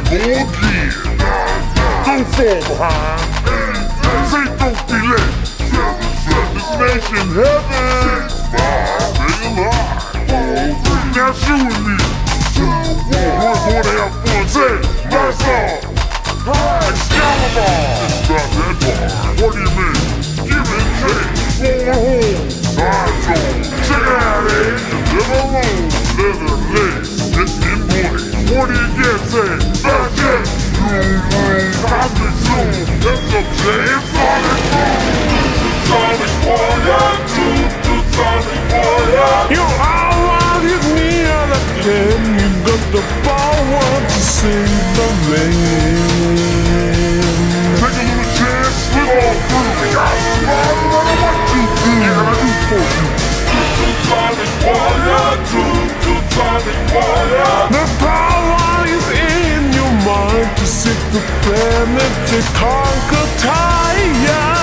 go again. Go fall behind. Say don't be late. Destination heaven. Stay alive. Now shoot with me. We're going to have fun. Say, nice song. Excalibur. It's not that hard. What do you mean? Give and take. Roll home. Side zone. Check it out, eh? Live alone. Leather legs. It's important. What do you get? Say, not yet. Cosmic Zoom. That's a jam. Sonic Boom. Sonic Warrior 2. Sonic Warrior. You all you need on the can. You got the power to save the land. Take a little chance. Live all through. We got survive no matter what you do. Yeah, I do for you. Sonic Warrior 2. Sonic Warrior. The power is in your mind to seek the planet to conquer Gaia.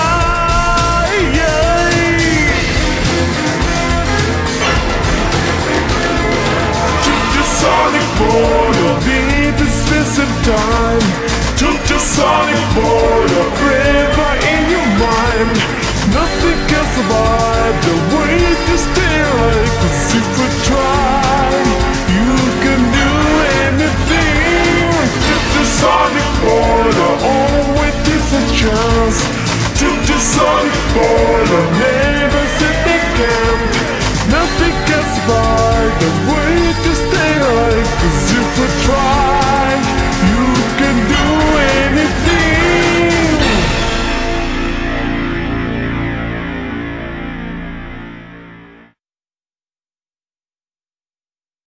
Sonic Warrior, need to spend some time. Took the Sonic Warrior forever in your mind. Nothing can survive the way you stay like, 'cause if we try.